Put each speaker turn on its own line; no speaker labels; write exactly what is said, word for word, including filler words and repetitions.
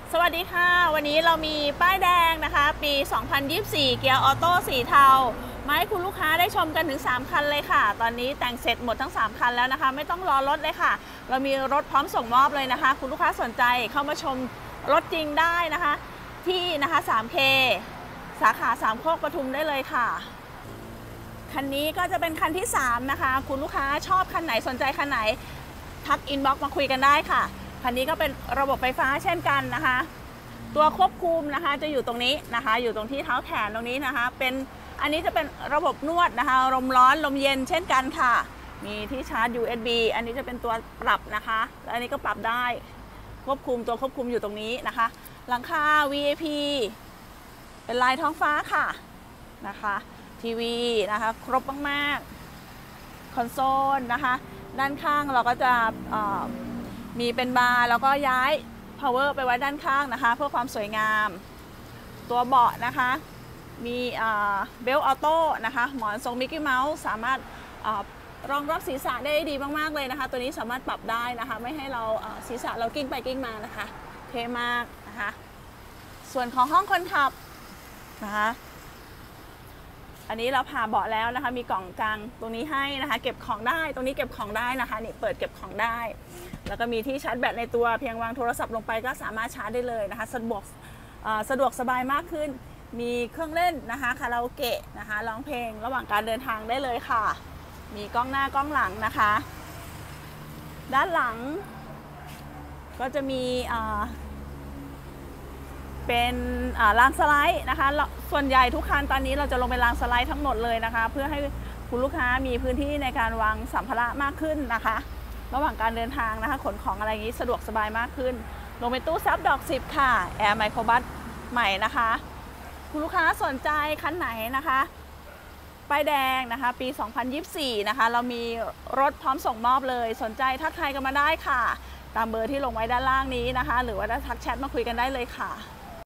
สวัสดีค่ะวันนี้เรามีป้ายแดงนะคะปี สองพันยี่สิบสี่ เกียร์ออโต้สีเทามาให้คุณลูกค้าได้ชมกันถึงสามคันเลยค่ะตอนนี้แต่งเสร็จหมดทั้งสามคันแล้วนะคะไม่ต้องรอรถเลยค่ะเรามีรถพร้อมส่งมอบเลยนะคะคุณลูกค้าสนใจเข้ามาชมรถจริงได้นะคะที่นะคะ ทรี เค สาขาสามโคกปทุมได้เลยค่ะคันนี้ก็จะเป็นคันที่สามนะคะคุณลูกค้าชอบคันไหนสนใจคันไหนทักอินบ็อกซ์มาคุยกันได้ค่ะคันนี้ก็เป็นระบบไฟฟ้าเช่นกันนะคะตัวควบคุมนะคะจะอยู่ตรงนี้นะคะอยู่ตรงที่เท้าแขนตรงนี้นะคะเป็นอันนี้จะเป็นระบบนวดนะคะลมร้อนลมเย็นเช่นกันค่ะมีที่ชาร์จ ยู เอส บี อันนี้จะเป็นตัวปรับนะคะและอันนี้ก็ปรับได้ควบคุมตัวควบคุมอยู่ตรงนี้นะคะหลังคา วี ไอ พี เป็นลายท้องฟ้าค่ะนะคะทีวีนะคะครบมากๆคอนโซลนะคะด้านข้างเราก็จะมีเป็นบาร์แล้วก็ย้าย power ไปไว้ด้านข้างนะคะเพื่อความสวยงามตัวเบาะนะคะมีเบลต์ออโต้นะคะหมอนทรงมิกกี้เมาส์สามารถรองรับศีรษะได้ดีมากๆเลยนะคะตัวนี้สามารถปรับได้นะคะไม่ให้เราศีรษะเรากิ้งไปกิ้งมานะคะเท่มากนะคะส่วนของห้องคนขับนะคะอันนี้เราผ่าเบาะแล้วนะคะมีกล่องกลางตรงนี้ให้นะคะเก็บของได้ตรงนี้เก็บของได้นะคะนี่เปิดเก็บของได้แล้วก็มีที่ชาร์จแบตในตัวเพียงวางโทรศัพท์ลงไปก็สามารถชาร์จได้เลยนะคะสะดวกสะดวกสบายมากขึ้นมีเครื่องเล่นนะคะคาราโอเกะนะคะร้องเพลงระหว่างการเดินทางได้เลยค่ะมีกล้องหน้ากล้องหลังนะคะด้านหลังก็จะมีเป็นรางสไลด์นะคะส่วนใหญ่ทุกคันตอนนี้เราจะลงเป็นรางสไลด์ทั้งหมดเลยนะคะเพื่อให้คุณลูกค้ามีพื้นที่ในการวางสัมภาระมากขึ้นนะคะระหว่างการเดินทางนะคะขนของอะไรอย่างนี้สะดวกสบายมากขึ้นลงเป็นตู้ซับดอกสิบค่ะแอร์ไมโครบัสใหม่นะคะคุณลูกค้าสนใจคันไหนนะคะป้ายแดงนะคะปี สองพันยี่สิบสี่ นะคะเรามีรถพร้อมส่งมอบเลยสนใจทักทายกันมาได้ค่ะตามเบอร์ที่ลงไว้ด้านล่างนี้นะคะหรือว่าทักแชทมาคุยกันได้เลยค่ะ